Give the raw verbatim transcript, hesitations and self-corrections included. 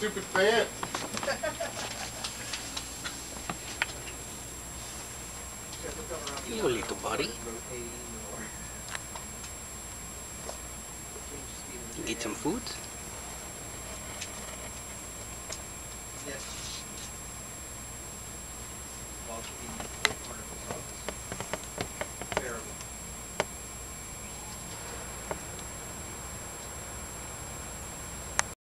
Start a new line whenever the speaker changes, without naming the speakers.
stupid fan.
You little buddy. Eat some food.